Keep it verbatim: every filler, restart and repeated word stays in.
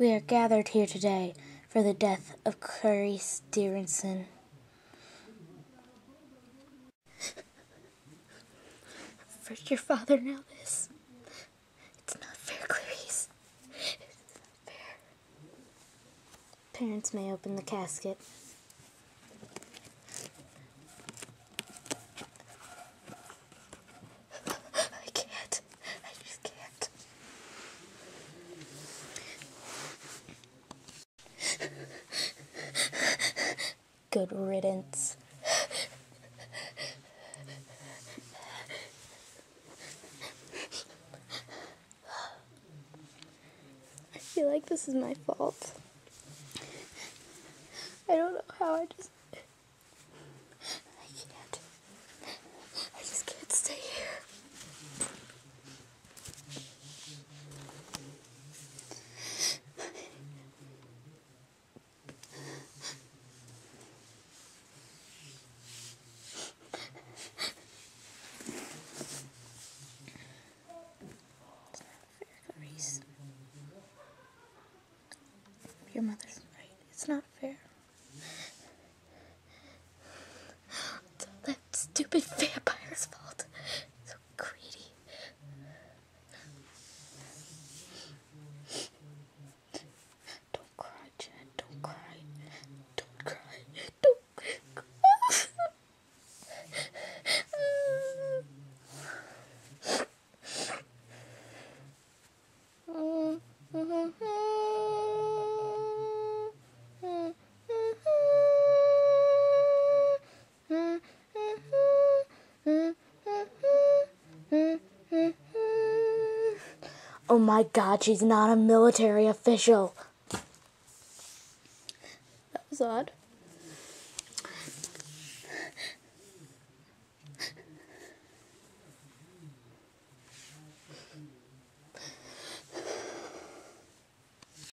We are gathered here today for the death of Clareace Dearinson. First your father, now this. It's not fair, Clareace. It's not fair. Parents may open the casket. I can't. I just can't. Good riddance. I feel like this is my fault. I don't know how I just... I can't. I just can't stay here. Your mother's right. It's not fair. It's all that stupid vampire's fault. So greedy. Don't cry, Jen. Don't cry. Don't cry. Don't cry. Oh my God, she's not a military official. That was odd.